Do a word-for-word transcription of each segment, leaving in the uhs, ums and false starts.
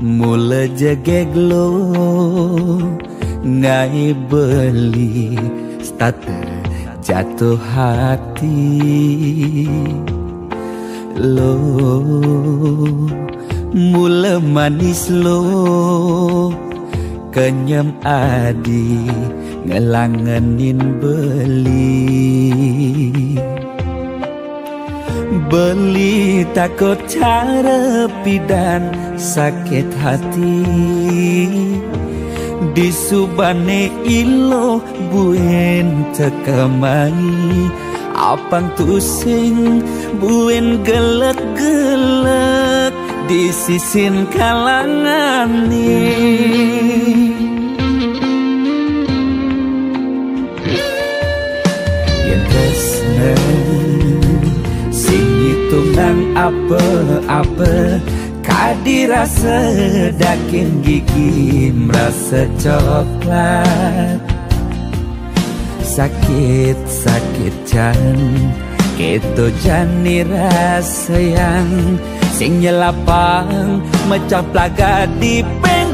Mula jegeglo ngai beli starter jatuh hati lo. Mula manis lo kenyam adi ngelangenin beli. Beli takut cara pidan sakit hati. Di subane ilo buen tekamai. Apang tusing buen gelek-gelek di sisin kalangan ni. Yang tresna sing hitungan apa-apa kadirasa dakin gigi merasa coklat. Sakit-sakit jan keto jani rasa yang sing nyelapang mecah plaga di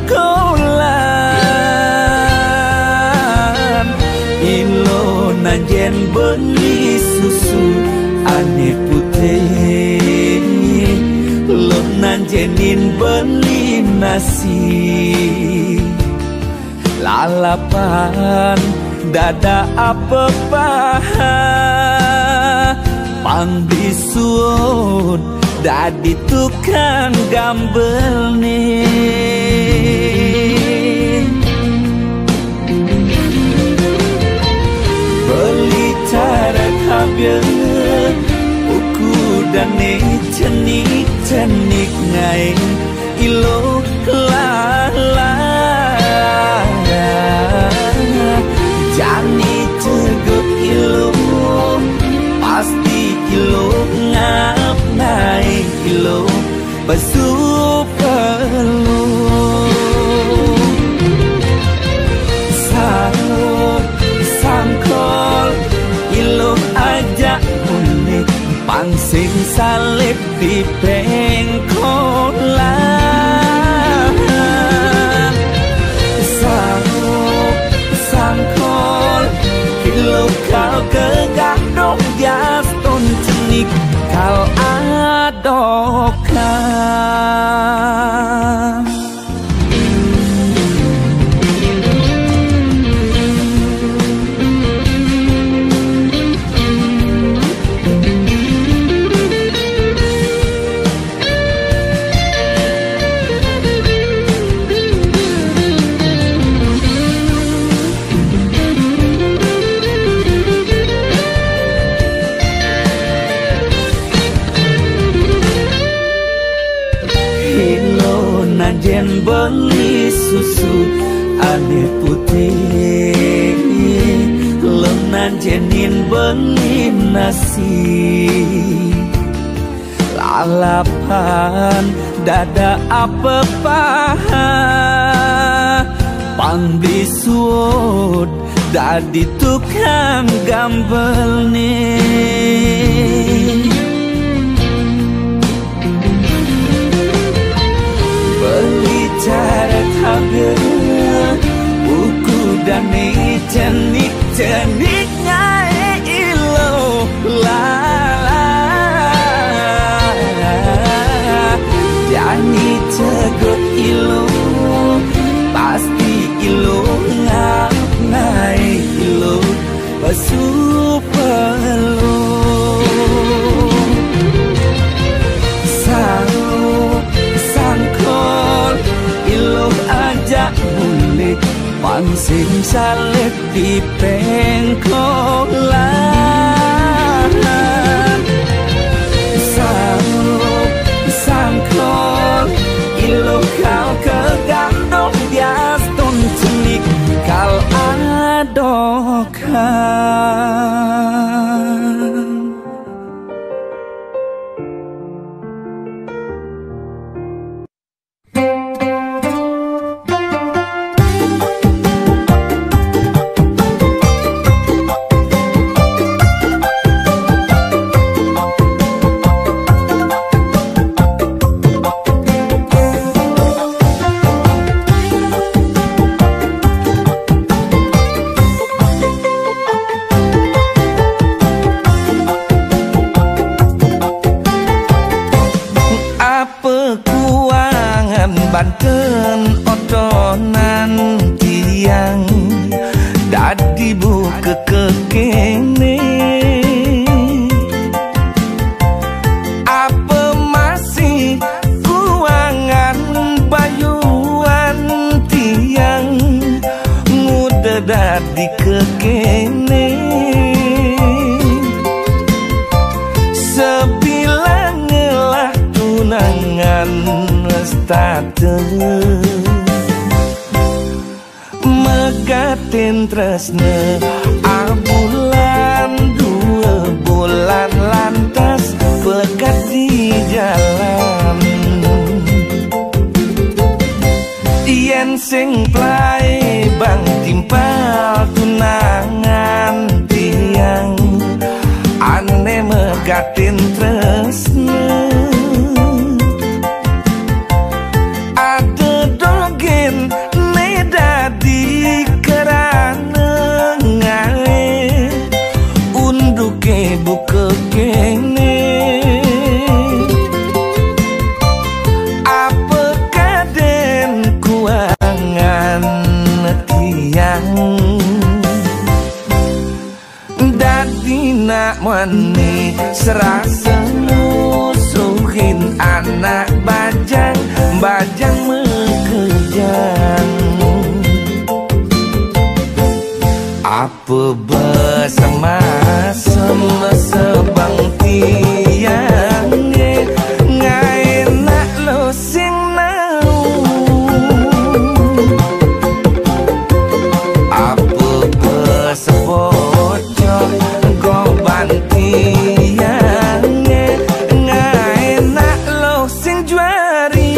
pengkolan. Ilo nanjen beli susu ane putih, lo nanjenin beli nasi. Lalapan dada apa paha pang bisuun dadi tukang gambel nih. Beli cara kabel uku dan cenik-cenik ngai ilo kelala. Jani cegut ilo pasti ilo ngap naik ilo besu perlu. Sangkol sangkol ilo ajak unik pangsing salib di pengkolan. Ilo kau kegadong jas ton cenik kau adokan. Nanjen beli susu ane putih, lo nanjenin beli nasi. Lalapan dada apa paha pang bisuut dadi tukang gambel nih. Cara kabel buku dan cenik-ceniknya ilo lala. Jani cegut ilo pasti ilo ngap naik ilo besu perlu. Sangkol ilo ajak bulik pangsing salib di pengkolan. Sangkol ilo kau kegandong bias ton cenik kau adokan. semanten otonan tiang dadi buka kekene. Apa masih kuangan bayuan tiang muda dadi kekene. Sebilang ngelah tunangan status megatin tresne abulan dua bulan lantas pekat di jalan. Yen sing play bang timpal tunangan tiang ane megatin tresne. Ada dogen ne dadi kerana ngae unduke buka kene. Apa kaden kuangan tiang dadi nak mani serasa musuhin anak bajang bajang mekejang. Apa bersama sama sebang tiang ngai nak lo sing nau. Apa bersebocor goban tiang ngai nak lo sing juari.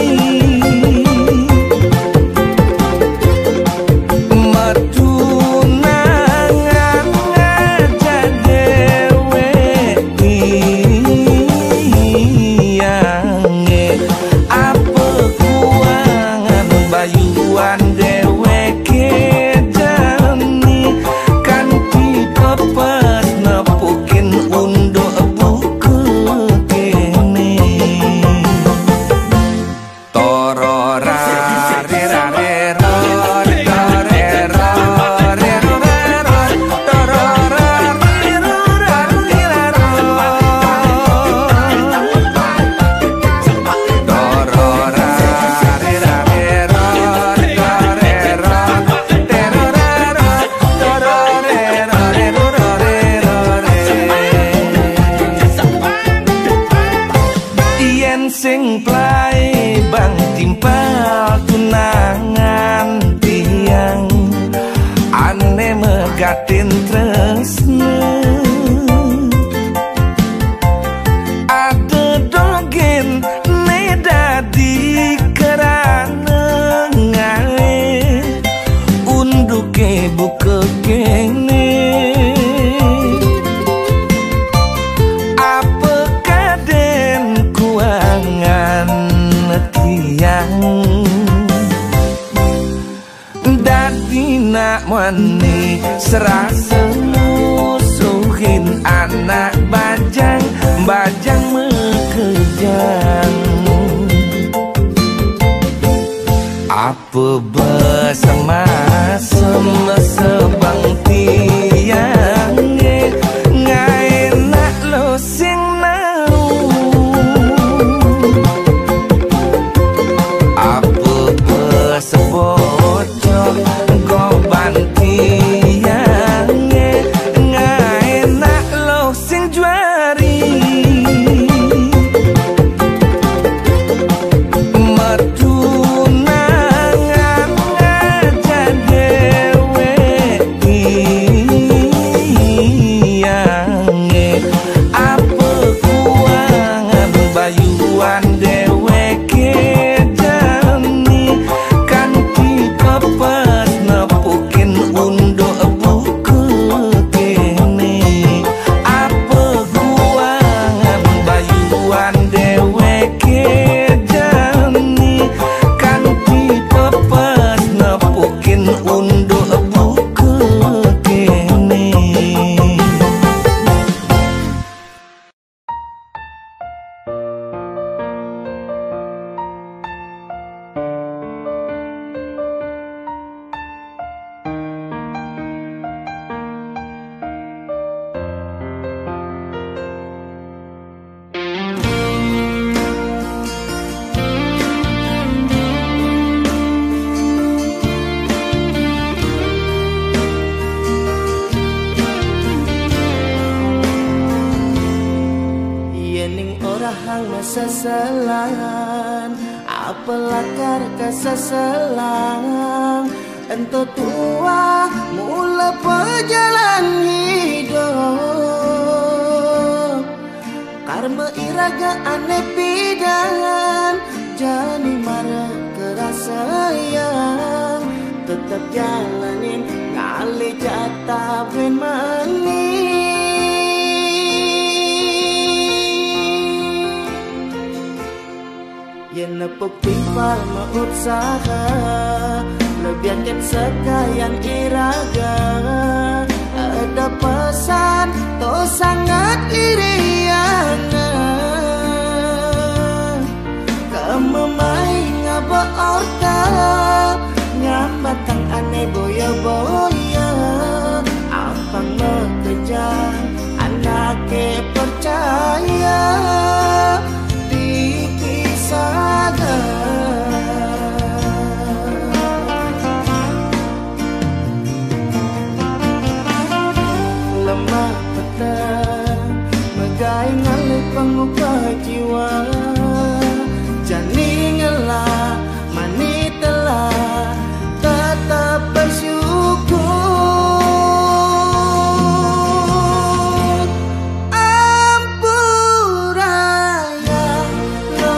Sing play bang timpal tunangan tiang ane megatin tresne. Ada dogen ne dadi kerana ngae unduke buka kene. Dadi nak mani serasa musuhin anak bajang bajang mekejang. Apa bersama sama sebang tiang ngai nak lo sing nau. Apa bersebocor goban tiang ngai nak lo sing juari. Metunangan aja dewe sasalan, apalah kar kasasalang. Ento tua mula perjalanan hidup, karma iraga aneh pidan, jadi marah kerasa sayang. Tetap jalanin ngali jatah ben mani. Yen nepuk timpal mausaha, lebihankan sekalian iraga. Ada pesan to sangat iriana, kamu main ngaba orta, nyambatang aneh boya-boya. Apang mengejar anake percaya lemah petang, megai ngalih pengubah jiwa. Jani ngelah, mani telah, tetap bersyukur. Ampuraya lo,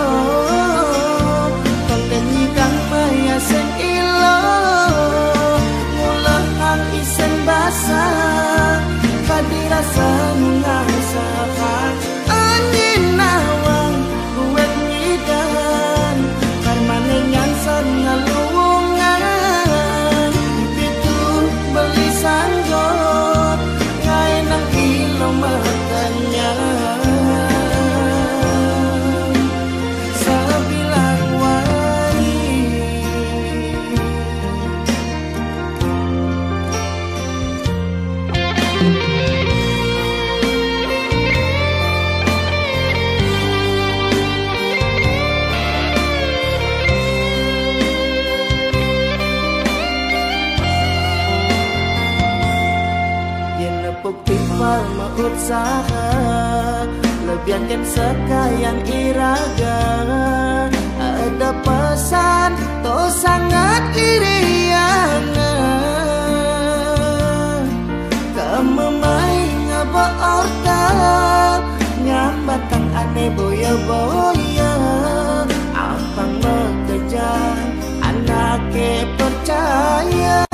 konten nyidang maya sen ilo, ngulah ang isen basah, dirasa mengasakan angin nawang buat ngidan, karmane nyansan ngalungan. Itu beli sanggot ngai nang ilo matanya, sabilang wai. Timpal mausaha, lebihankan sekalian iraga. Ada pesan to sangat iriana, kamu main ngaba orta, nyambatang aneh boya-boya. Apang mengejar anake percaya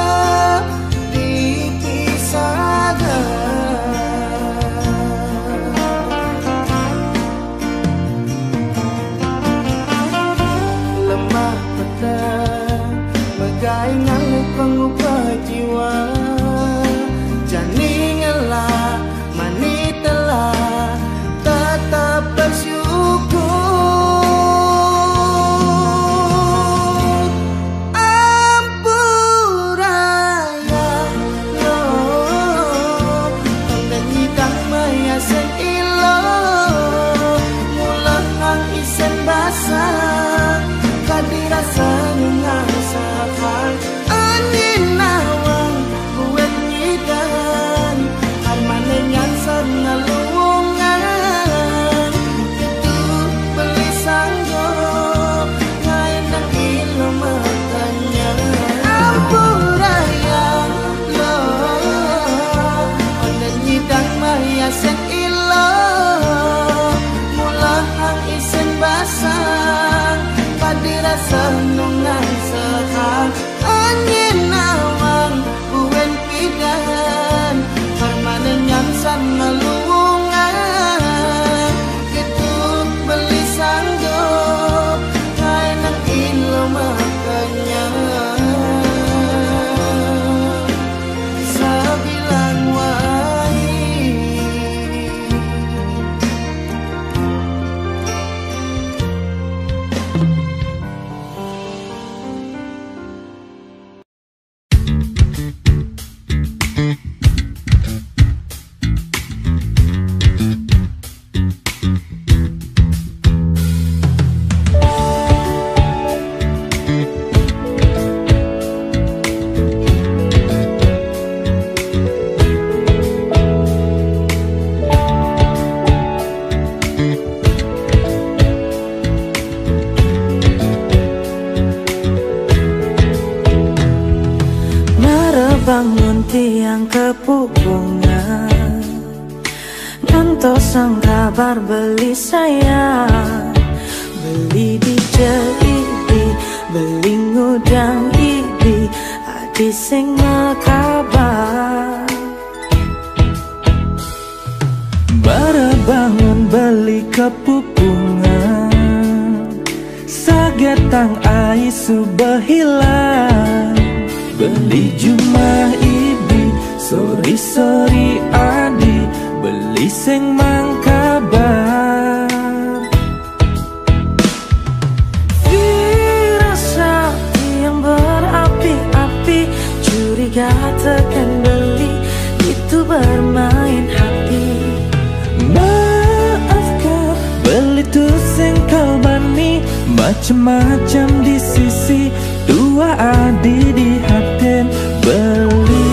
megai ngalih pengubah jiwa. Jani ngelah, mani telah, tetap bersyukur. Ampuraya lo, konten nyidang maya sen ilo, ngulah ang isen basah, kadirasa mengasakan angin nawang buat ngidan, karmane nyansan ngalungan. Itu beli sanggup ngai nang ilo matanya. Ampuraya lo, konten nyidang maya sen ilo, mulah ang isen basah, dirasa nungan sekang angin nawang buen pidan, karmane nyansan ngalungan. Itu beli sanggup ngai nang ilo makanya. yang kepupungan, ngantosang kabar beli saya, beli di Jaibi, beli ngudang ibi, adi sing mekabar. Bara bangun beli kepupungan, sagetang ai subahilang, beli jumah ibi, sorry sorry adi, beli sing mangkabar. Firasati yang berapi-api, curiga terkendali, itu bermain hati. Maafkan, beli tuh sing kalbani, macem-macem di sisi, dua adi di haten beli.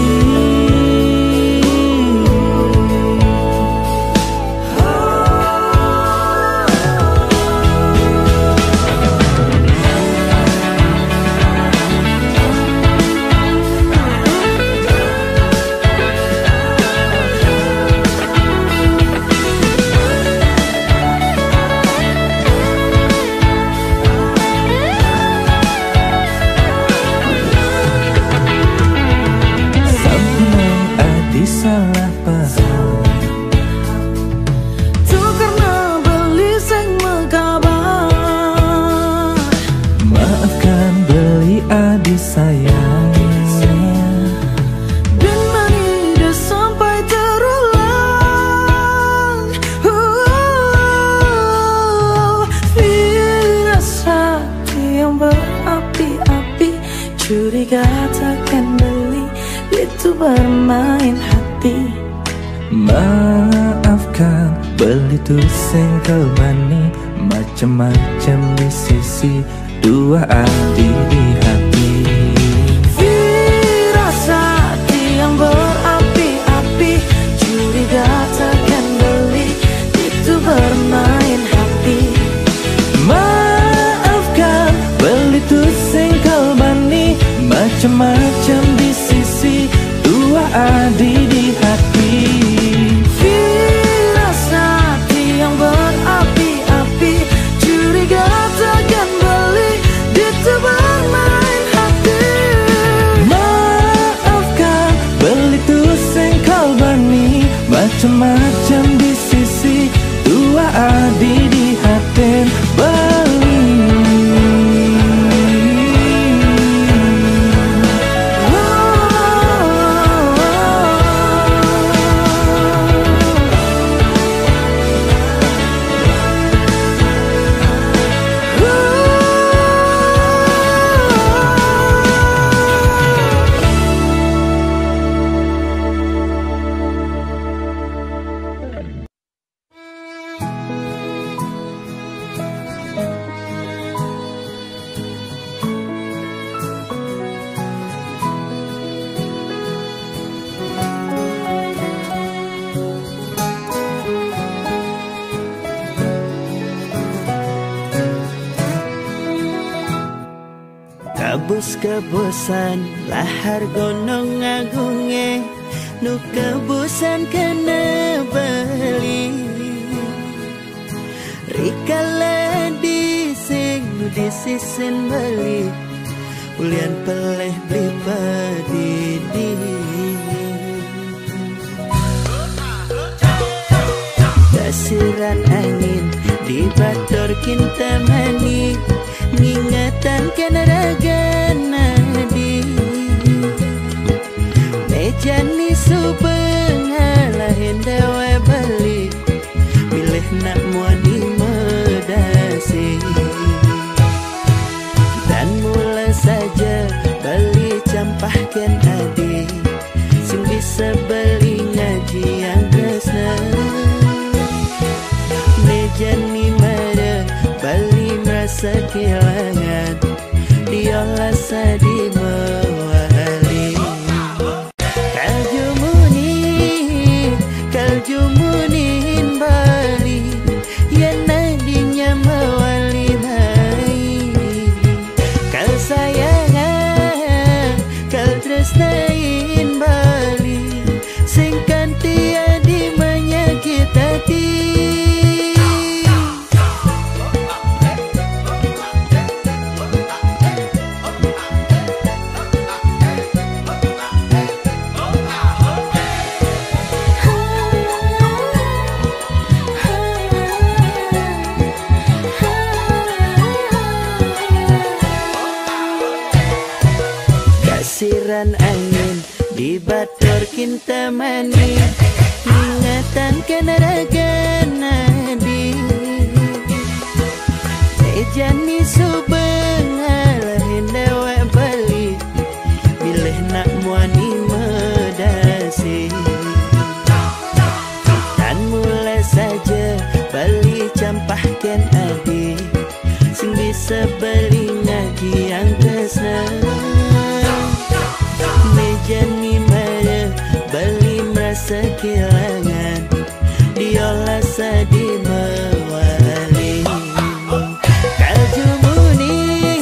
Salah paham, tuh karena beli sing mekabar. Maafkan beli adik sayang, dan mari dah sampai terulang. uh, Firasati yang berapi-api, curiga takkan beli, itu bermain hati. Maafkan, beli tuh sengkel mani, macem-macem di sisi, dua adi di hati. Firasati yang berapi-api, curiga takkan beli, itu bermain hati. Maafkan, beli tuh sengkel mani, macem-macem di sisi, dua adi di hati. Firasati yang berapi-api, curiga takkan beli, itu bermain hati. Maafkan, beli tuh sengkal bani, macem-macem di sisi, dua adi di haten beli. Kabus-kabusan lahar gunung agunge, nu kabusan kena beli. Rikala dising nu disisin beli, ulian peleh beli padidi. Dasiran angin di bator kinta mani, ngingatan kena raga nadi. Mejani subeng halah hendawa balik, milih nak muadi medasi. Dan mula saja beli campahkan adi, sing bisa beli ngaji yang kresna. Mejani marah bali merasa kehilangan, diolah sadi mewali. Kaljumuni, kaljumunin bali, ya nadinya mewali baik. Kal sayangan, kal tresnain bali, desiran angin di batur kinta mani ingatan kena raga nadi ejani subengal hendawa bali bilih nak muani medasi dan mulai saja bali campahkan adi sing bisa beli ngaji yang tresna mejani mara bali merasa kehilangan diolah sadi mewali kaljumuni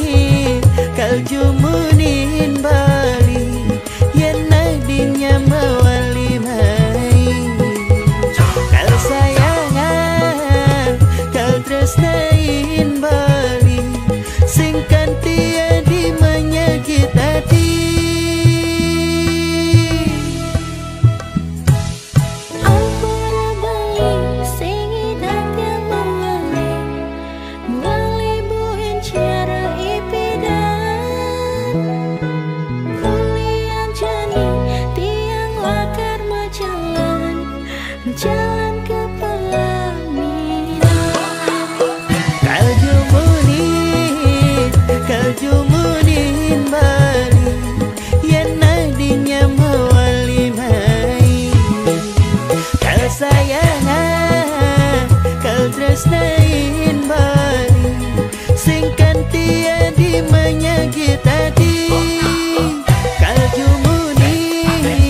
kaljumunin bali yang nadinya mewali mai kal sayangan kal tresnain bali singkan tiadi menyakit hati. Jalan ke pelaminan Kaljumuni, kaljumunin bali yang nadinya mewali mai kal sayangan, kal tresnain bali singkan tiadi menyakit hati. Kaljumuni,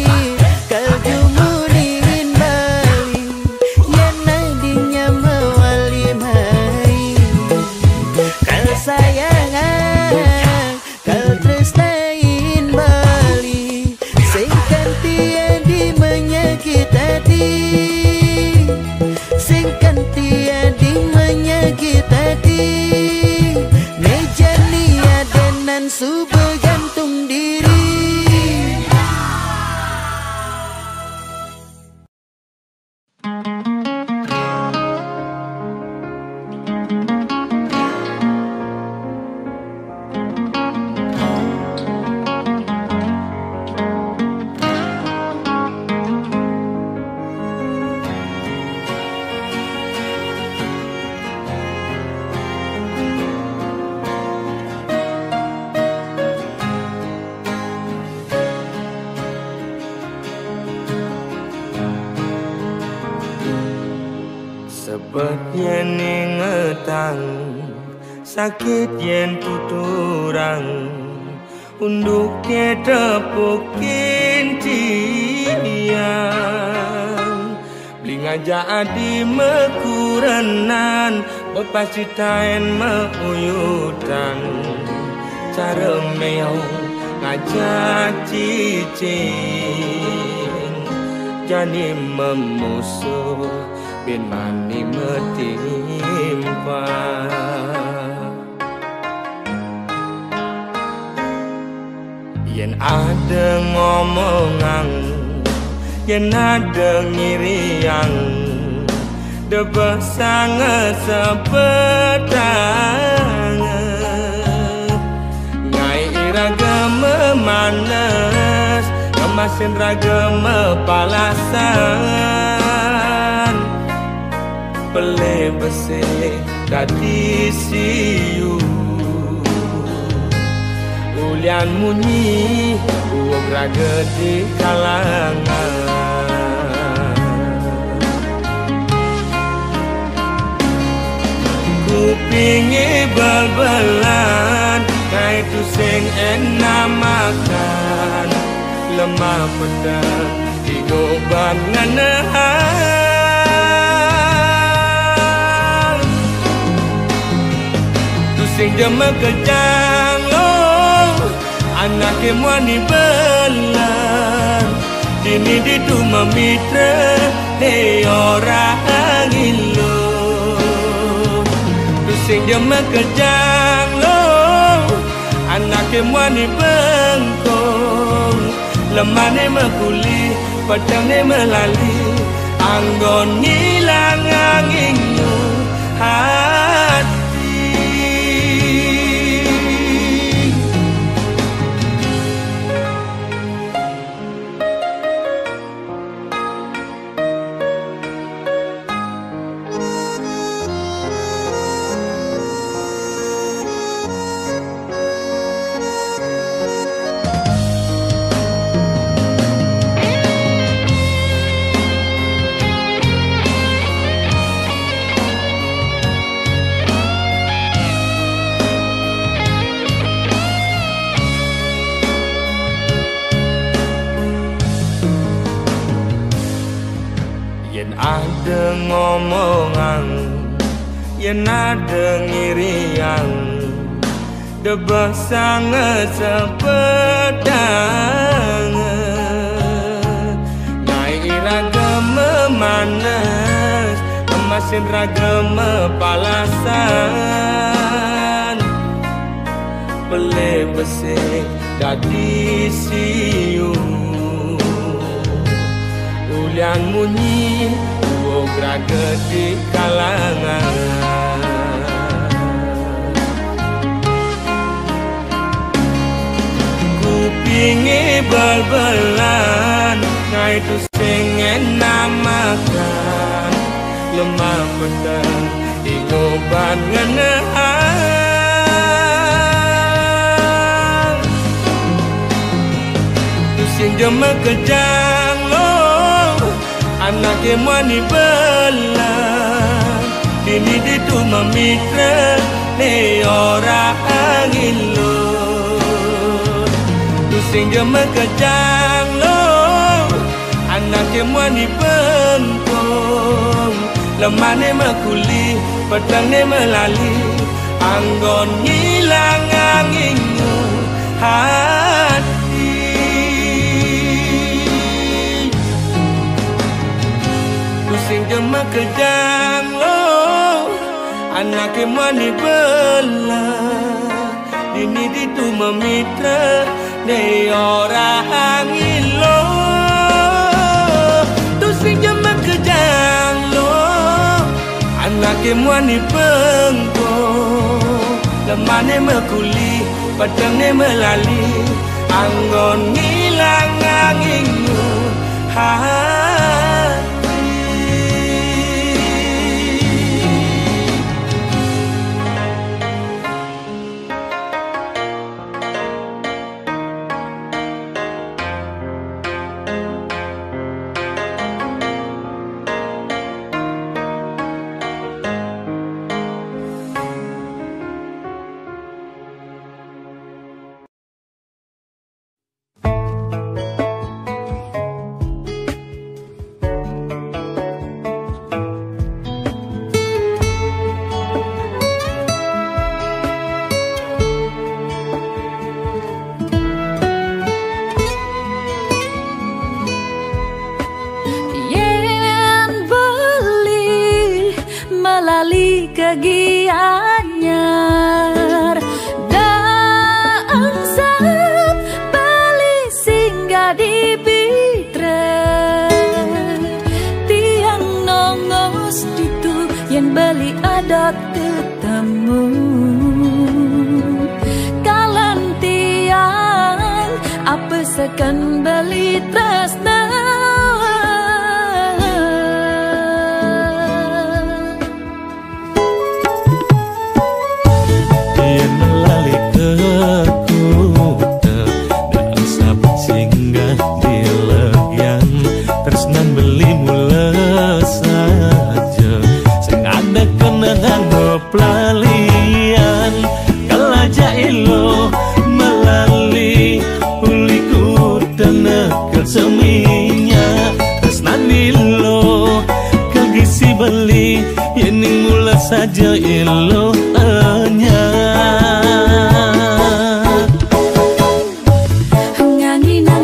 kaljumunin bali yang nadinya mewali mai kal sayangan, kal tresnain bali singkan tiadi menyakit hati, singkan tiadi menyakit hati. Nejani adenan subuh gantung diri. Sebab yen ingetang sakit yen tuturang unduk ke tepukin tiang bling aja adi mekuranan bepasitain meuyutan cara meong ngajak cicing jadi memusuh bin mani metimpa yen ada ngomongan yen ada ngiriang debah sangat sepetang ngai iraga memanas kemasin raga mepalasan pele bese dadi siu ulian munyi uang raga di kalangan kupingi bal-balan kaitu sing enak makan lemah pedang digoban nganahan sing jema kejang lo anak muani belan dini ditu memitra he orang ilo tu sing jema kejang lo anak muani bengkong lemane mekuli padane melali anggon ngilang anginu hati ada ngomongan, yen ada ngirian, debah sangat sepedang. Naik iraga memanas, emasin raga mepalasan. Pelih besik dadi siu, ulian munyi uog raga di kalangan. Kupingi bal-balan, ngai tu singen namakan, lemah petang di ngoban ngenehan. Sing jema kejang lo, anak emani belang, dini ditu memitra ne ora angin lo. Sing jema kejang lo, anak emani bengkong, lemane makuli, pedang ne melali, anggon ngilang anginmu hati. Sing jema kejang lo, anak emani belah, dini ditu memitra ne ora angin lo. Tu sing jema kejang lo, anak emani bengkong, lemane mekuli, pedang ne melali, anggon ngilang anginmu hati. Kegianyar dangsat bali singgah di Pitra, tiang nongos ditu yang bali adat ketemu, kalan tiang apa sekan bali tresna. Pelalian kalaja ilo melali uliku tenekel seminya tresnan ilo kagisi beli yening mula saja ilo anya. Nganginang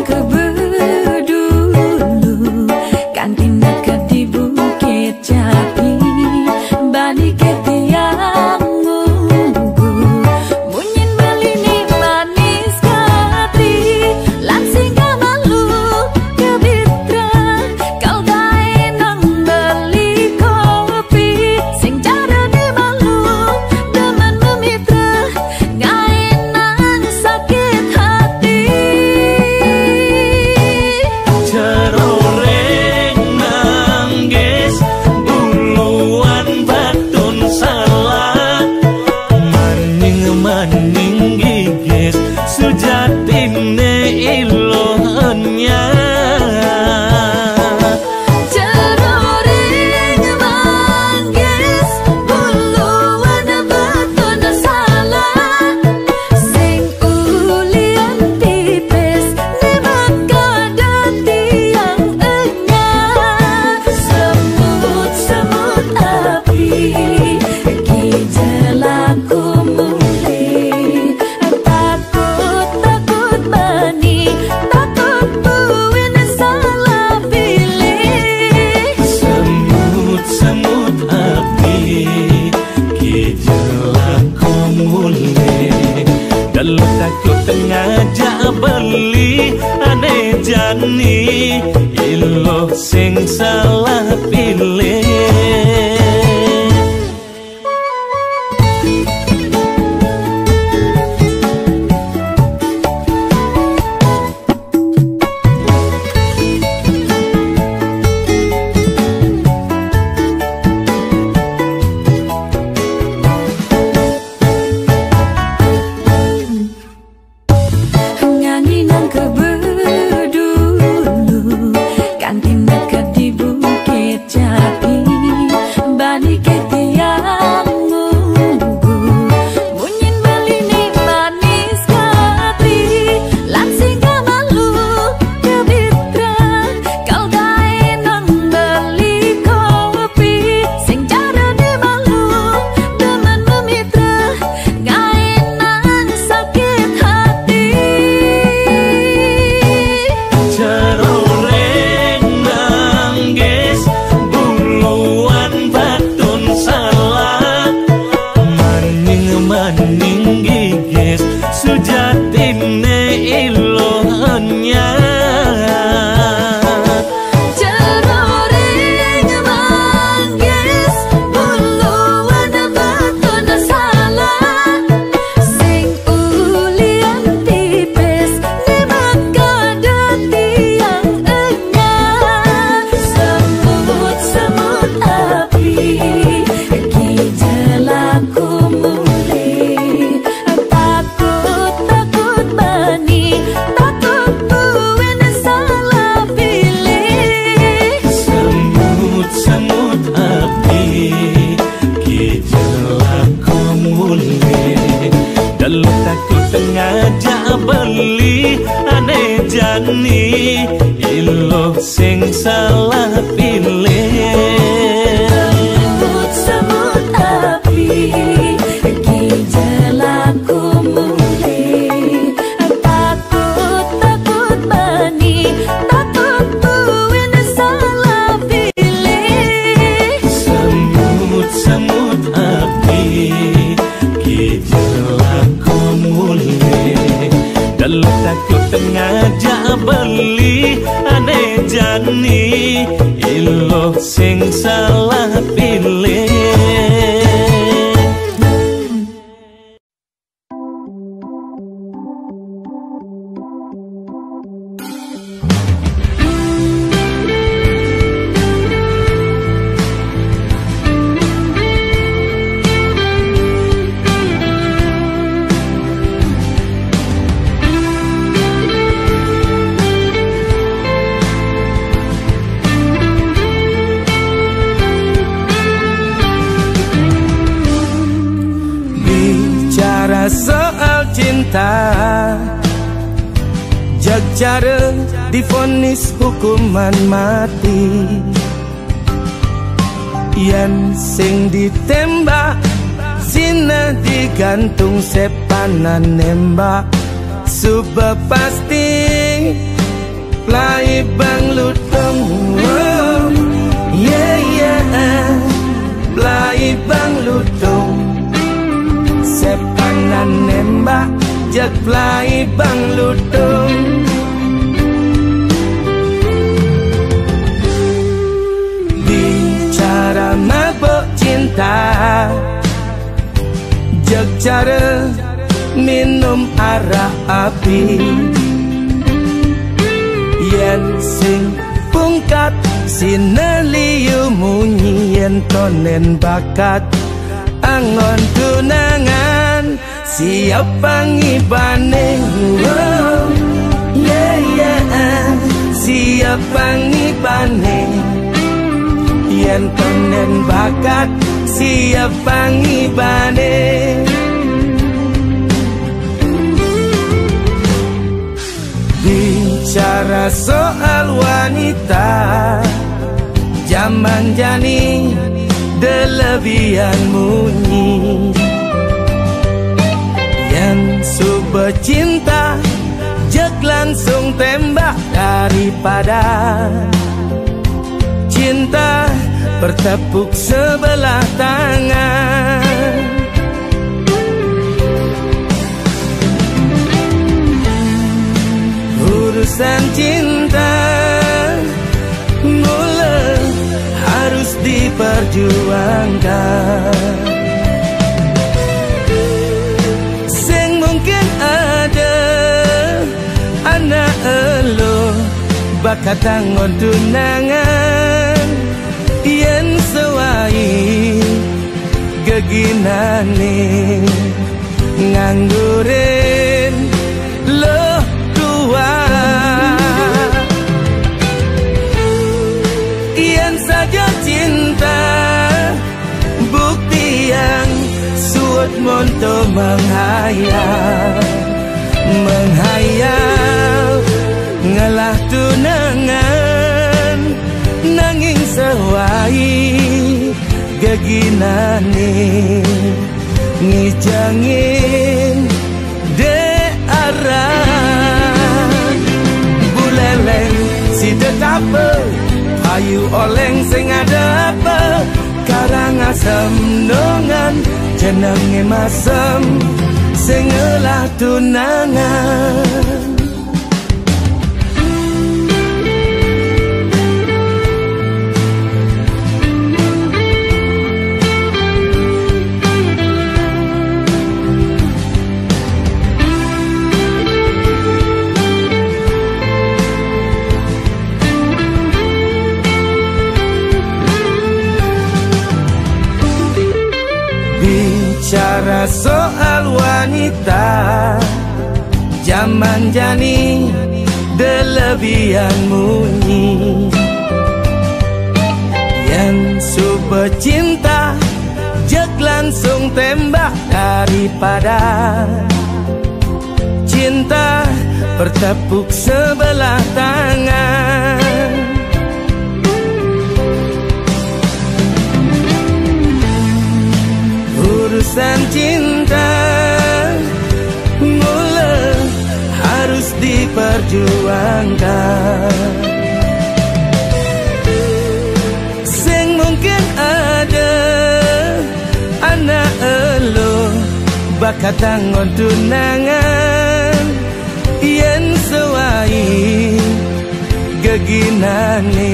kebedulu kantin dekat di Bukit Jati, bani ketiang munggu munyin belini manis kati, langsing kamalu kebitra, kau gae nang beli kopi, sing cara di malu demen memitra, gae nang sakit hati. Ceroreng nangis buluan batun salah, maning-maning gigis sujatine ilohnya. Ceroreng manggis buluan batun salah, sing ulian tipis ne makada tiang enya, semut ngajak beli ane jani ilo sing salah pilih. Ilo sing salah pilih. Semut api gejalaku mulai. Takut, takut bani, takut buin salah pilih. Semut, semut api gejalaku mulai. Dalam takut ngajak beli ane jani ilo sing salah pilih. Soal cinta, jag jare divonis hukuman mati. Yen sing ditembak sina digantung sepanan nembak. Suba pasti lai bang lutung. Oh, yeah yeah, lai bang lutung. Sepanan nembak jak plai bang lutung. Bicara mabuk cinta, jak cara minum arah api. Yen sing pungkat sineliu munyi yen tonen bakat. Angon tunangan siap pangibane. Oh, yeah yeah, siap pangibane. Yen tonen bakat siap pangibane. Bicara soal wanita, zaman jani delebihan munyi. Yang suba cinta jak langsung tembak daripada cinta bertepuk sebelah tangan. Urusan cinta mula harus diperjuangkan. Sing mungkin ada anak elo bakat tangon tunangan yen sewai geginane nganggurin lo tua. Yen saja cinta bukti yang suut monto menghayal, menghayal ngalah tunangan nanging sewai geginane ngijangin de arah buleleng si detape ayu oleng sing ada apa karang asem nongan jenenge masem sing ngelah tunangan. Bicara soal wanita zaman jani delebihan munyi yang super cinta jek langsung tembak daripada cinta bertepuk sebelah tangan. Urusan cinta mula harus diperjuangkan. Sing mungkin ada anak elo bakat tangon tunangan yen sewai geginane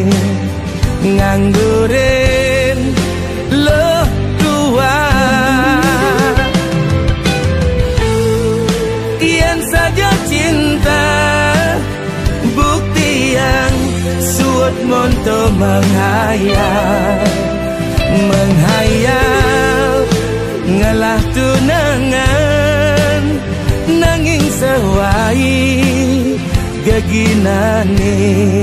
nganggurin lo tua. Yen saja cinta bukti yang suut monto menghayal, menghayal ngalah tunangan nanging sewai geginane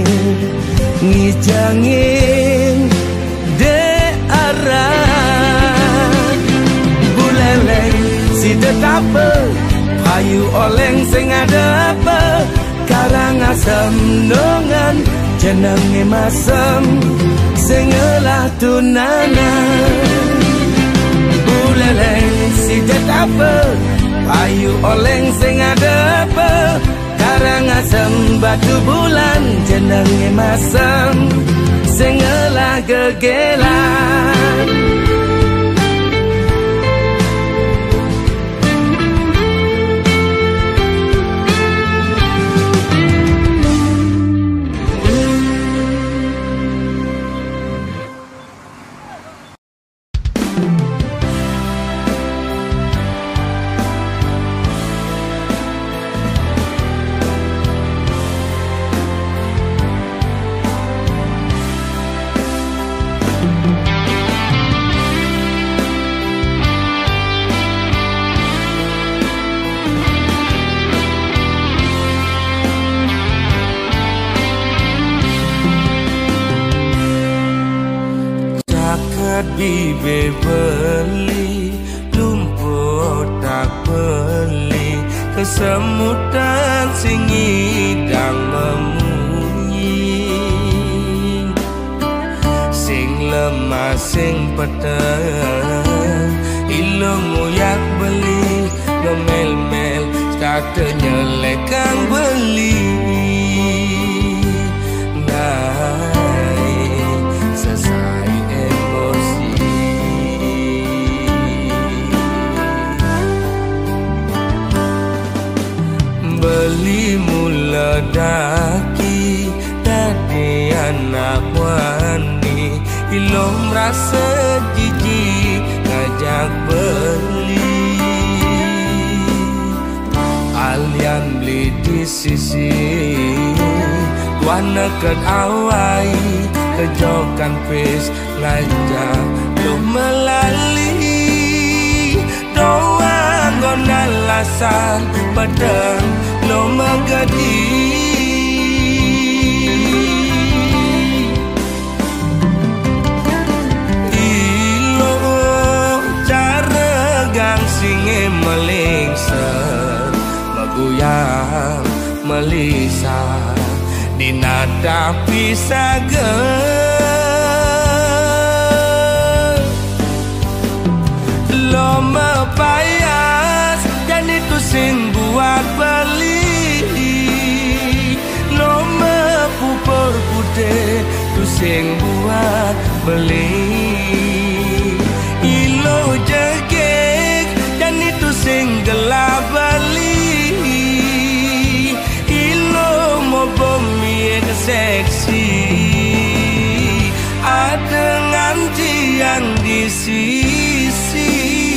ngijangin de arah buleleng si detape ayu oleng sing ada apa karang asem nongan jenenge masem sing ngelah tunangan. Buleleng si detape ayu oleng sing ada apa karang asem batu bulan jenenge masem sing ngelah gegelan. Bibe beli lumpur tak beli kesemutan sing ngidang memunyi sing lemah sing peteng ilmu yak beli ngemel-mel kata nyelek kang beli naik selesai beli mula muledaki dadi anak wani ilom rasa jijik ngajak beli alian beli di sisi wana ket awai kejokan pis ngajak lu melali doang gona lasan padang lo magadi ilo cara gang singe melingser maguyang melisa dinada pisaga lo mepayas dan itu sing buat beli lo mepupur putih tu sing buat beli ilo jegek dan itu sing gelap beli ilo mau bumi seksi ada nganti yang di sisi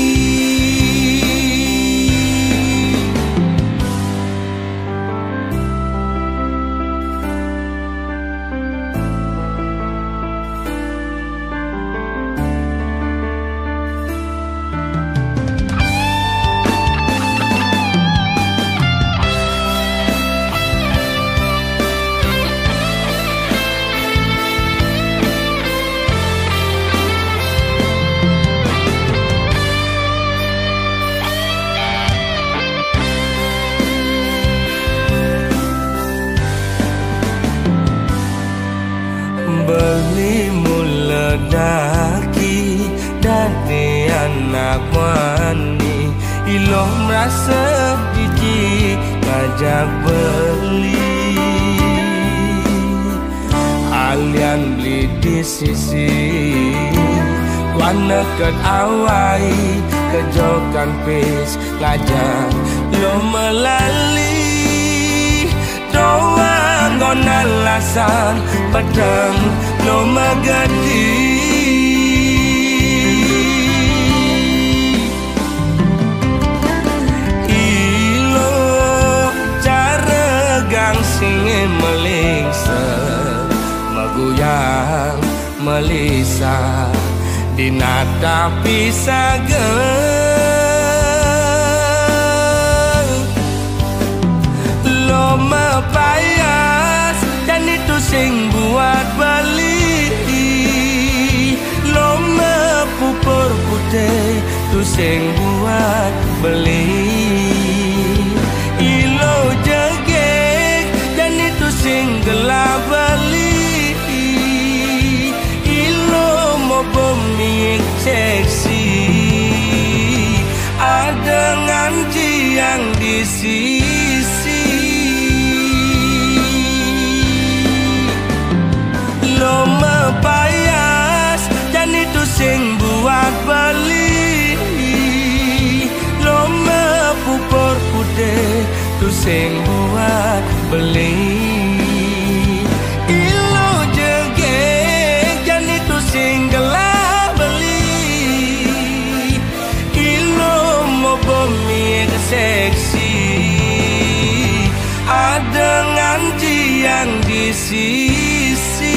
beli muledaki dadi anak wani ilom rasa jijik ngajak beli alian beli di sisi wana ket awai kejokan pis ngajak lo melali doang gona lasan padang lo magadi ilo cara gang singe melingser maguyang melisa dinada pisaga lo mepayas dan itu sing buat beli lo mepupur putih tu sing buat beli ilo jegek dan itu sing gelap beli ilo mau bumi seksi ada nganti yang di sisi lo mepayas dan itu sing buat beli lo mepupur putih tu sing buat beli ilo jegek dan itu sing gelap beli ilo mau bumi seksi ada nganti yang di sisi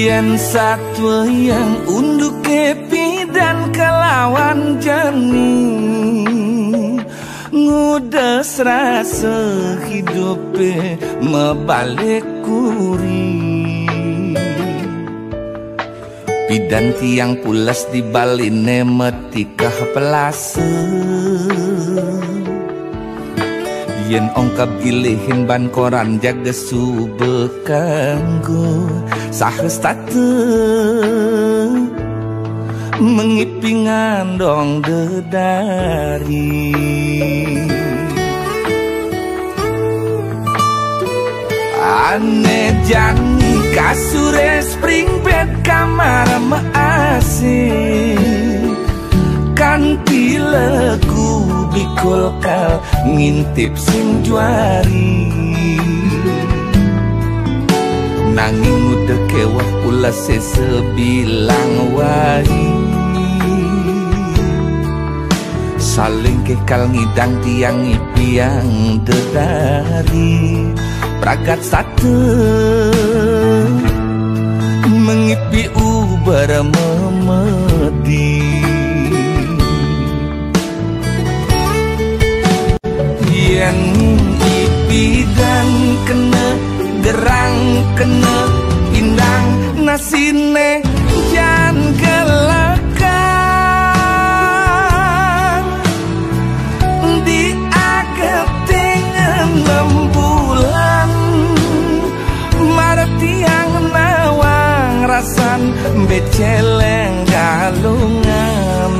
yen satwa yang unduk kepi dan kelawan jani ngudes rasa hidupe mebalik kuri pidan tiang pulas di baline metikah pelase yen ongkap ilihin ban koran jaga sube kanggo sahestate mengipingan dong dedari ane jani kasure spring bed kamar maasih kanthi lagu bikul kal ngintip sing juari nanging udah kewah pula sesebilang wai saling kekal ngidang tiang ipiang dedari pragat satu mengipi ubar memedi yen ipi dan kena gerang kena indang nasine jan gelekan di ageting enam bulan martiang nawang rasan beceleng galungan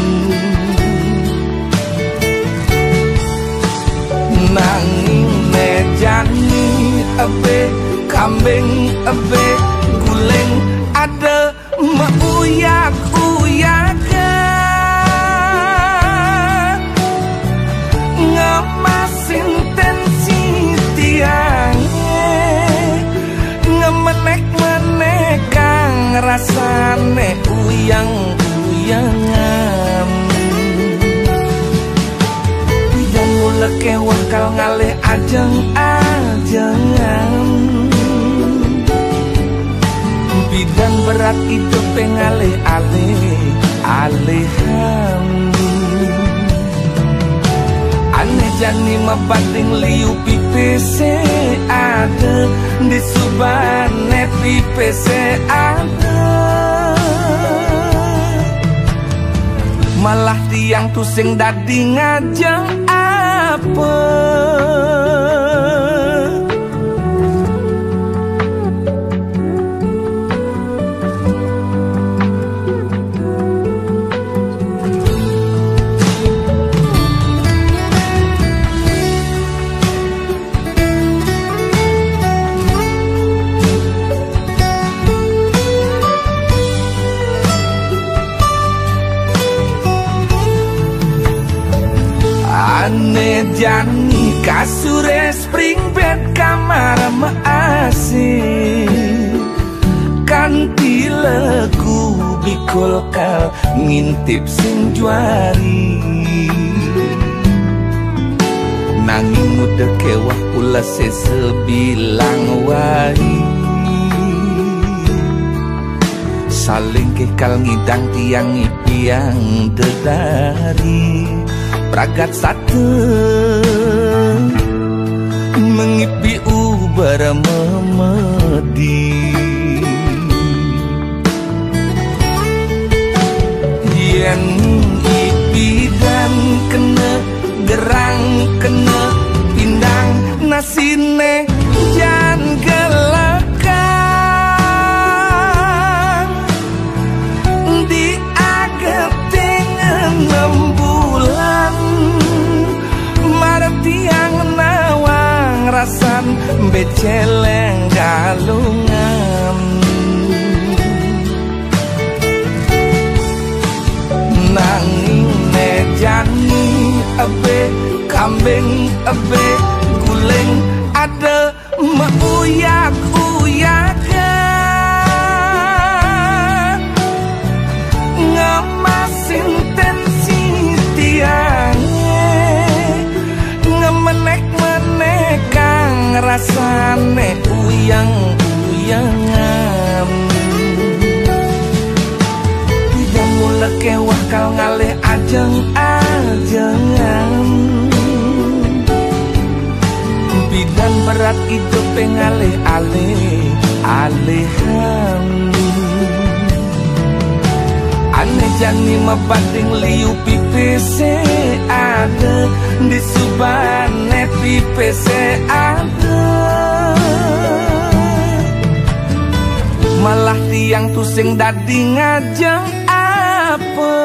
nanging mejani abe kambing abe guling ada mauyak uyakan ngemasin tensi tiangnya ngemenek menekang rasane uyang uyangan dan mula kewah kal ngalih ajeng ajengan bidan berat hidup pengalih alih alihan ane jani mebanding liu pipese ada di subane pipese ada malah tiang tusing dadi ngajeng apa ane jani kasure spring bed kamar maasih kanthi lagu bikul kal ngintip sing juari nanging udah kewah pula sesebilang wai saling kekal ngidang tiang ipiang dedari pragat satu mengipi ubar memedi yen ipi dan kena gerang kena pindang nasine jan gelekan di ageting enam bulan martiang nawang rasan beceleng galungan nanging mejani abe kambing abe guling ada mauyak uyakan ngemasin tensi tiangnya ngemenek menekang rasane uyang uyangan ajeng-ajengan, bidan berat hidup pengalih-alih alihan. Aneh jani mebanding liu pipese ada, di subane pipese ada. Malah tiang tusing dadi ngajeng apa.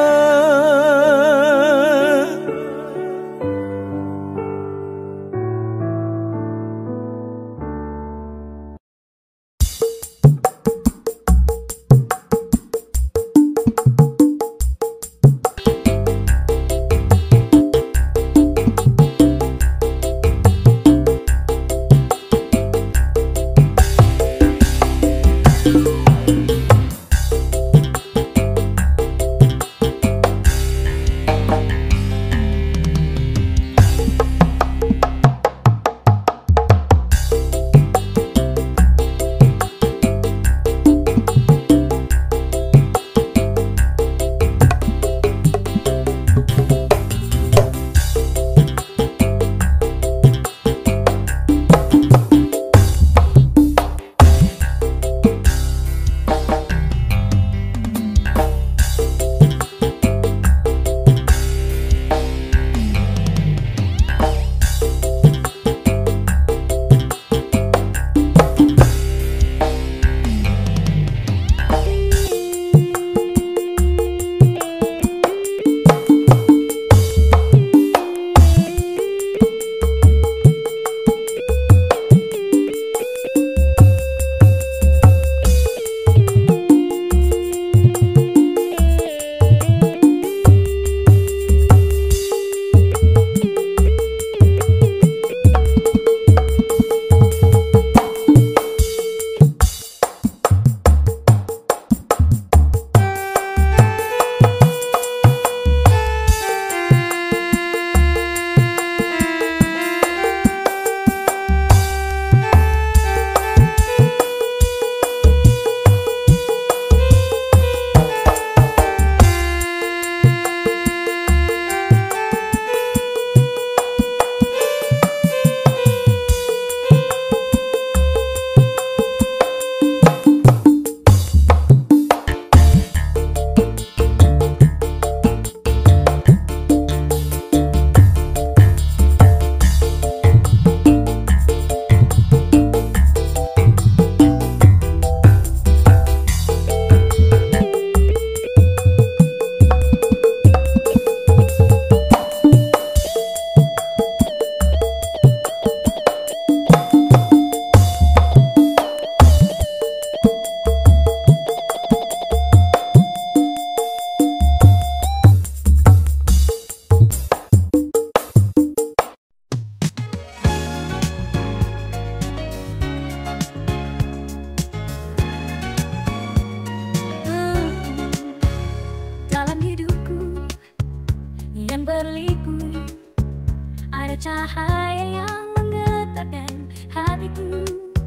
cahaya yang menggetarkan hatiku.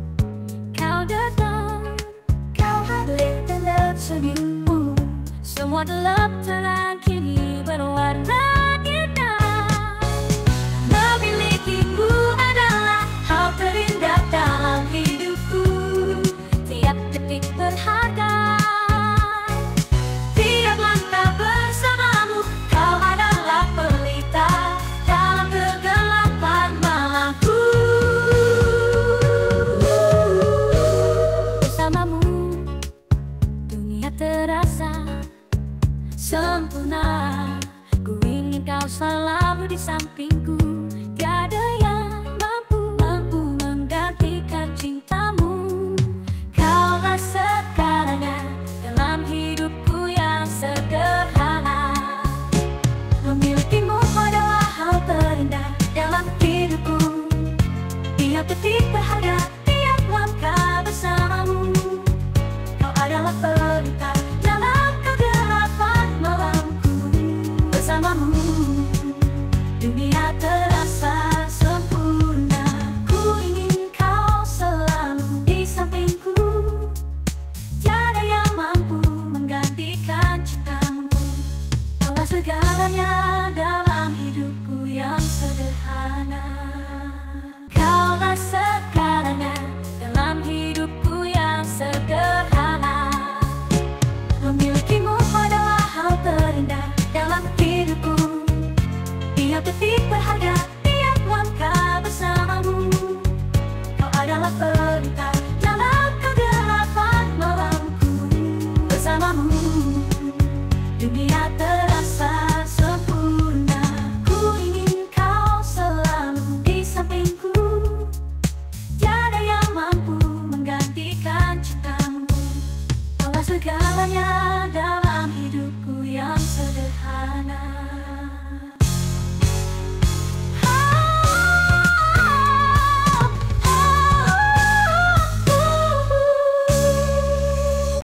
Kau datang, kau hadir dalam senyummu. Semua gelap terang kini berwarna indah. Memilikimu adalah hal terindah dalam hidupku. Tiap detik berharga, tiap langkah bersamamu. Kau adalah pelita dalam kegelapan malamku. Bersamamu dunia terasa sempurna. Ku ingin kau selalu di sampingku. Tiada yang mampu, mampu menggantikan cintamu. Kaulah segalanya dalam hidupku yang sederhana. Memilikimu adalah hal terindah dalam hidupku. Tiap detik berharga, tiap langkah bersamamu. Kau adalah pelita dalam kegelapan malamku. Bersamamu dunia terasa segalanya dalam hidupku yang sederhana. Kaulah segalanya dalam hidupku yang sederhana. Memilikimu adalah hal terindah dalam hidupku. Tiap detik berharga, tiap langkah bersamamu. Kau adalah pelita dalam kegelapan malamku. Bersamamu dunia terasa sempurna. Ku ingin kau selalu di sampingku. Tiada yang mampu menggantikan cintamu. Kaulah segalanya dalam hidupku yang sederhana.